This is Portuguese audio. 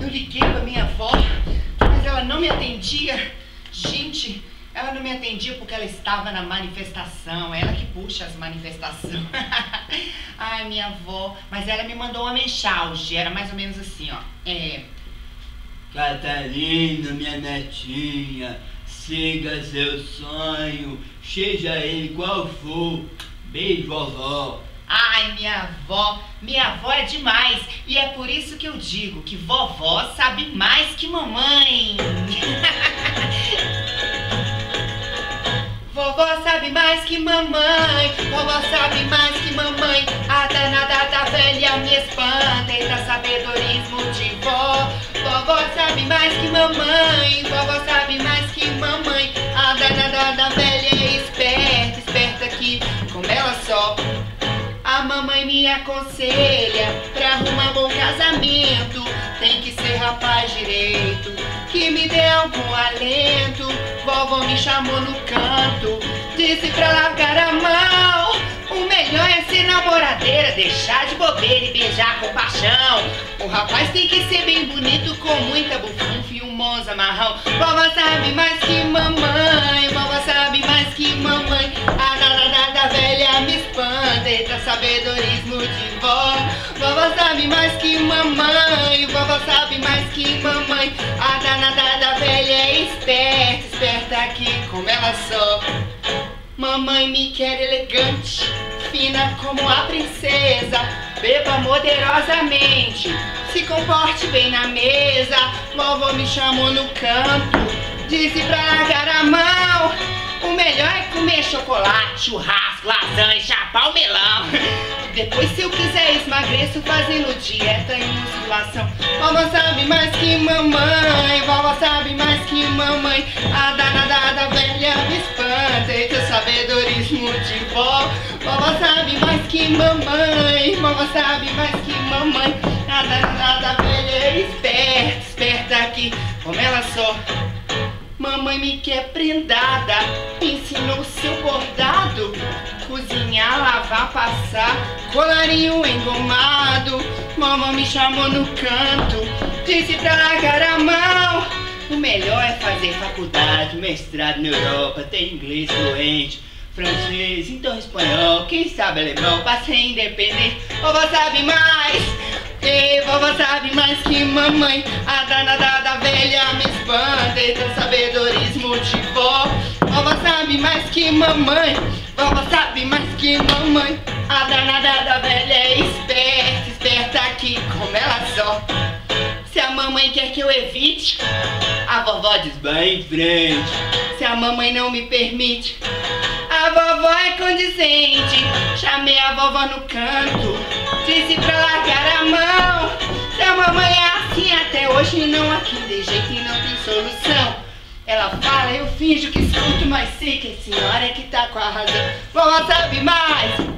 liguei pra minha avó, mas ela não me atendia. Gente, ela não me atendia porque ela estava na manifestação. Ela que puxa as manifestações. Ai, minha avó. Mas ela me mandou uma mensagem. Era mais ou menos assim, ó. Catarina, minha netinha, siga seu sonho, seja ele qual for. Beijo, vovó. Ai, minha avó é demais. E é por isso que eu digo que vovó sabe mais que mamãe. Vovó sabe mais que mamãe, vovó sabe mais que mamãe. A danada da velha me espanta, eita sabedorismo de vó. Vovó sabe mais que mamãe, vovó sabe mais que mamãe. A danada da velha é esperta, esperta que como ela só. A mamãe me aconselha pra arrumar bom casamento. Tem que ser rapaz direito, que me dê algum alento. Vovó me chamou no canto, disse pra largar a mão. O melhor é ser namoradeira, deixar de bobeira e beijar com paixão. O rapaz tem que ser bem bonito, com muita bufunfa e um monza marrão. Vovó sabe mais que mamãe, vovó sabe mais que mamãe. A da velha me espanta, eita sabedorismo de vó. Vovó sabe mais que mamãe, vovó sabe mais que mamãe. A danada da velha é esperta, esperta aqui como ela só. Mamãe me quer elegante, fina como a princesa. Beba moderosamente, se comporte bem na mesa. Vovó me chamou no canto, disse pra largar a mão. O melhor é comer chocolate, churrasco, lasanha, chapar o melão. Depois, se eu quiser, emagreço fazendo dieta e musculação. Vovó sabe mais que mamãe, vovó sabe mais que mamãe. A danada da velha me espanta, eita sabedorismo de vó. Vovó sabe mais que mamãe, vovó sabe mais que mamãe. A danada da velha é esperta, esperta aqui como ela só. Mamãe me quer prendada, ensinou seu bordado. Cozinhar, lavar, passar, colarinho engomado. Mamãe me chamou no canto, disse pra largar a mão. O melhor é fazer faculdade, mestrado na Europa. Ter inglês fluente, francês, então espanhol. Quem sabe alemão, pra ser independente. Vovó sabe mais, vovó sabe mais que mamãe. A danada da velha me espanta, eita sabedorismo de vó. Vovó sabe mais que mamãe, vovó sabe mais que mamãe. A danada da velha é esperta, esperta aqui como ela só. Se a mamãe quer que eu evite, a vovó diz bem em frente. Se a mamãe não me permite, a vovó é condizente. Chamei a vovó no canto, disse pra largar a mão. Se a mamãe é assim até hoje, não aqui de jeito e não tem solução. Ela fala, eu finjo que escuto, mas sei que a senhora é que tá com a razão. Vovó sabe mais,